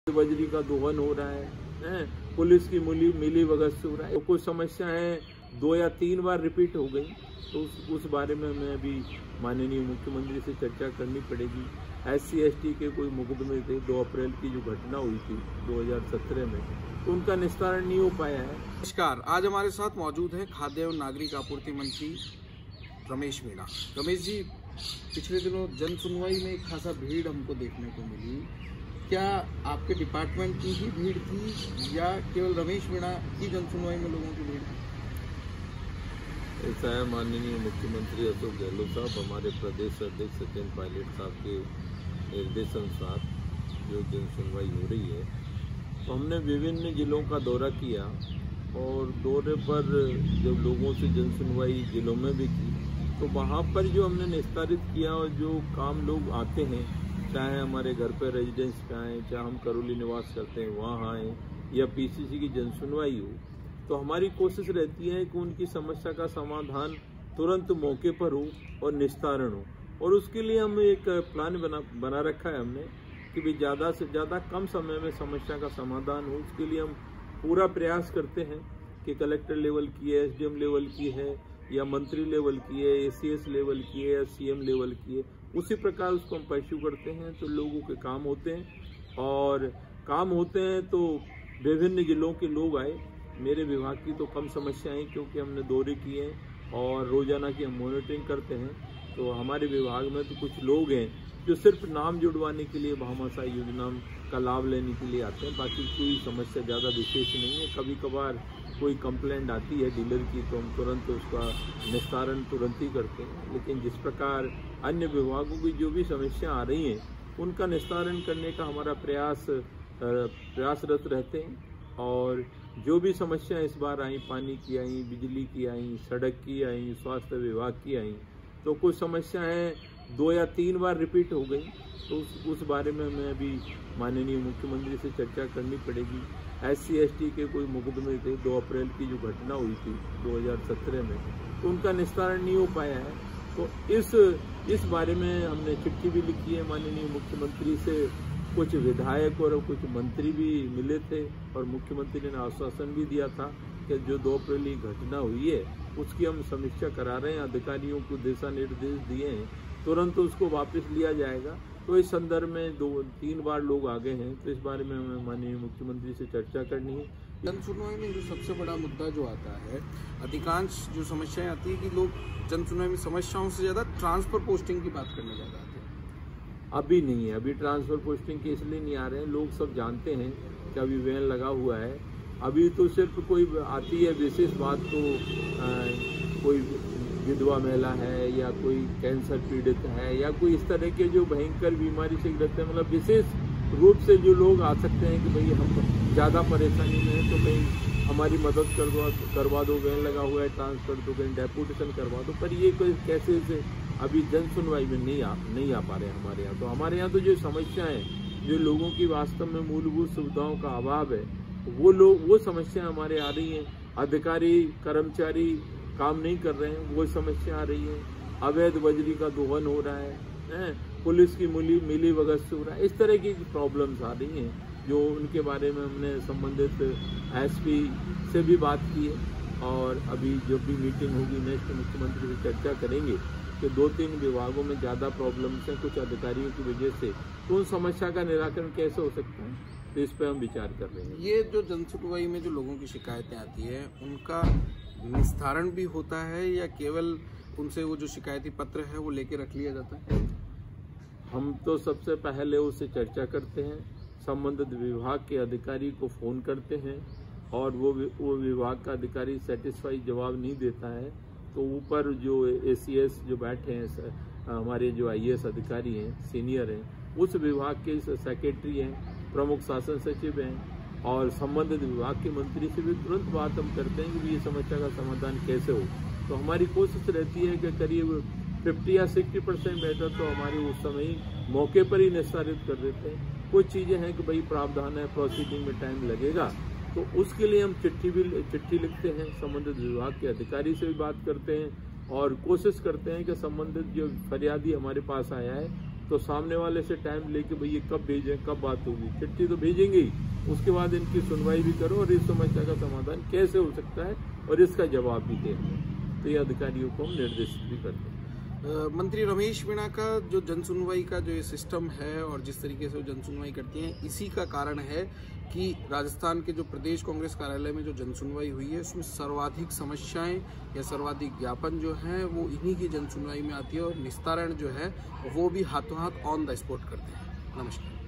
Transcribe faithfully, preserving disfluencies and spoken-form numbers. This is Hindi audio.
बजरी का दोहन हो रहा है, है? पुलिस की मिली मिली भगत हो रहा है। तो कुछ समस्याएं दो या तीन बार रिपीट हो गई, तो उस, उस बारे में हमें अभी माननीय मुख्यमंत्री से चर्चा करनी पड़ेगी। एस सी एस टी के कोई मुकदमे थे, दो अप्रैल की जो घटना हुई थी दो हज़ार सत्रह में, तो उनका निस्तारण नहीं हो पाया है। नमस्कार, आज हमारे साथ मौजूद है खाद्य एवं नागरिक आपूर्ति मंत्री रमेश मीणा। रमेश जी, पिछले दिनों जन सुनवाई में एक खासा भीड़ हमको देखने को मिली। क्या आपके डिपार्टमेंट की ही भीड़ थी या केवल रमेश मीणा की जन सुनवाई में लोगों की भीड़ थी? ऐसा है, माननीय मुख्यमंत्री अशोक गहलोत साहब, हमारे प्रदेश अध्यक्ष सचिन पायलट साहब के निर्देशानुसार जो जन सुनवाई हो रही है, तो हमने विभिन्न जिलों का दौरा किया और दौरे पर जब लोगों से जन सुनवाई जिलों में भी की, तो वहाँ पर जो हमने निस्तारित किया और जो काम लोग आते हैं, चाहे हमारे घर पर रेजिडेंस पे आए, चाहे हम करौली निवास करते हैं वहाँ आए, या पी सी सी की जन सुनवाई हो, तो हमारी कोशिश रहती है कि उनकी समस्या का समाधान तुरंत मौके पर हो और निस्तारण हो। और उसके लिए हम एक प्लान बना बना रखा है हमने कि भाई ज़्यादा से ज़्यादा कम समय में समस्या का समाधान हो। उसके लिए हम पूरा प्रयास करते हैं कि कलेक्टर लेवल की है, एस डी एम लेवल की है, या मंत्री लेवल की है, ए सी एस लेवल की है, या सी एम लेवल की है, उसी प्रकार उसको हम परस्यू करते हैं। तो लोगों के काम होते हैं और काम होते हैं तो विभिन्न जिलों के लोग आए। मेरे विभाग की तो कम समस्याएं, क्योंकि हमने दौरे किए हैं और रोजाना की हम मॉनिटरिंग करते हैं। तो हमारे विभाग में तो कुछ लोग हैं जो सिर्फ नाम जुड़वाने के लिए भामाशाह योजना का लाभ लेने के लिए आते हैं, बाकी कोई समस्या ज़्यादा विशेष नहीं है। कभी कभार कोई कंप्लेंट आती है डीलर की, तो हम तुरंत उसका निस्तारण तुरंत ही करते हैं। लेकिन जिस प्रकार अन्य विभागों की जो भी समस्या आ रही हैं, उनका निस्तारण करने का हमारा प्रयास प्रयासरत रहते हैं। और जो भी समस्या इस बार आई, पानी की आई, बिजली की आई, सड़क की आई, स्वास्थ्य विभाग की आई, तो कुछ समस्याएं दो या तीन बार रिपीट हो गई, तो उस, उस बारे में हमें अभी माननीय मुख्यमंत्री से चर्चा करनी पड़ेगी। एस सी एस टी के कोई मुकदमे थे, दो अप्रैल की जो घटना हुई थी दो हज़ार सत्रह में, तो उनका निस्तारण नहीं हो पाया है। तो इस इस बारे में हमने चिट्ठी भी लिखी है माननीय मुख्यमंत्री से। कुछ विधायक और कुछ मंत्री भी मिले थे और मुख्यमंत्री ने आश्वासन भी दिया था कि जो दो अप्रैल की घटना हुई है उसकी हम समीक्षा करा रहे हैं, अधिकारियों को दिशा निर्देश दिए हैं, तुरंत उसको वापस लिया जाएगा। तो इस संदर्भ में दो तीन बार लोग आ गए हैं, तो इस बारे में हमें माननीय मुख्यमंत्री से चर्चा करनी है। जन सुनवाई में जो सबसे बड़ा मुद्दा जो आता है, अधिकांश जो समस्याएं आती है कि लोग जन सुनवाई में समस्याओं से ज़्यादा ट्रांसफर पोस्टिंग की बात करने ज़्यादा आते हैं। अभी नहीं है, अभी ट्रांसफर पोस्टिंग के इसलिए नहीं आ रहे हैं, लोग सब जानते हैं कि अभी वैन लगा हुआ है। अभी तो सिर्फ कोई आती है विशेष बात, तो आ, कोई विधवा महिला है या कोई कैंसर पीड़ित है या कोई इस तरह के जो भयंकर बीमारी से ग्रस्त है, मतलब विशेष रूप से जो लोग आ सकते हैं कि भाई हम ज़्यादा परेशानी में हैं, तो भाई हमारी मदद करवा करवा दो, वैन लगा हुआ है, ट्रांसफर दो, कहीं डेपुटेशन करवा दो। पर ये कोई कैसे से अभी जन सुनवाई में नहीं आ नहीं आ पा रहे हैं हमारे यहाँ। तो हमारे यहाँ तो जो समस्याएं, जो लोगों की वास्तव में मूलभूत सुविधाओं का अभाव है, वो लोग वो समस्या हमारे आ रही हैं। अधिकारी कर्मचारी काम नहीं कर रहे हैं, वो समस्या आ रही है। अवैध बजरी का दोहन हो रहा है, है? पुलिस की मिली मिली भगत हो रहा है। इस तरह की प्रॉब्लम्स आ रही हैं, जो उनके बारे में हमने संबंधित एस पी से भी बात की है। और अभी जब भी मीटिंग होगी, नेक्स्ट मुख्यमंत्री से चर्चा करेंगे कि दो तीन विभागों में ज़्यादा प्रॉब्लम्स हैं कुछ अधिकारियों की वजह से, तो उन समस्या का निराकरण कैसे हो सकता है, तो इस पर हम विचार कर रहे हैं। ये जो जन सुनवाई में जो लोगों की शिकायतें आती है, उनका निस्तारण भी होता है या केवल उनसे वो जो शिकायती पत्र है वो लेके रख लिया जाता है? हम तो सबसे पहले उससे चर्चा करते हैं, संबंधित विभाग के अधिकारी को फ़ोन करते हैं, और वो वो विभाग का अधिकारी सेटिस्फाई जवाब नहीं देता है, तो ऊपर जो ए सी एस जो बैठे हैं, हमारे जो आई ए एस अधिकारी हैं, सीनियर हैं, उस विभाग के सेक्रेटरी हैं, प्रमुख शासन सचिव हैं, और संबंधित विभाग के मंत्री से भी तुरंत बात हम करते हैं कि ये समस्या का समाधान कैसे हो। तो हमारी कोशिश रहती है कि करीब पचास या साठ परसेंट मैटर तो हमारे उस समय ही मौके पर ही निस्तारित कर देते हैं। कुछ चीज़ें हैं कि भाई प्रावधान है, प्रोसीडिंग में टाइम लगेगा, तो उसके लिए हम चिट्ठी भी चिट्ठी लिखते हैं, संबंधित विभाग के अधिकारी से भी बात करते हैं और कोशिश करते हैं कि संबंधित जो फरियादी हमारे पास आया है तो सामने वाले से टाइम लेके भैया कब भेजें, कब बात होगी, चिट्ठी तो भेजेंगे ही, उसके बाद इनकी सुनवाई भी करो और इस समस्या का समाधान कैसे हो सकता है और इसका जवाब भी दें। तो ये अधिकारियों को हम निर्देशित भी करते हैं। मंत्री रमेश मीणा का जो जन सुनवाई का जो ये सिस्टम है और जिस तरीके से वो जन सुनवाई करती हैं, इसी का कारण है कि राजस्थान के जो प्रदेश कांग्रेस कार्यालय में जो जन सुनवाई हुई है उसमें सर्वाधिक समस्याएं या सर्वाधिक ज्ञापन जो हैं वो इन्हीं की जन सुनवाई में आती है और निस्तारण जो है वो भी हाथों हाथ ऑन द स्पॉट करते हैं। नमस्कार।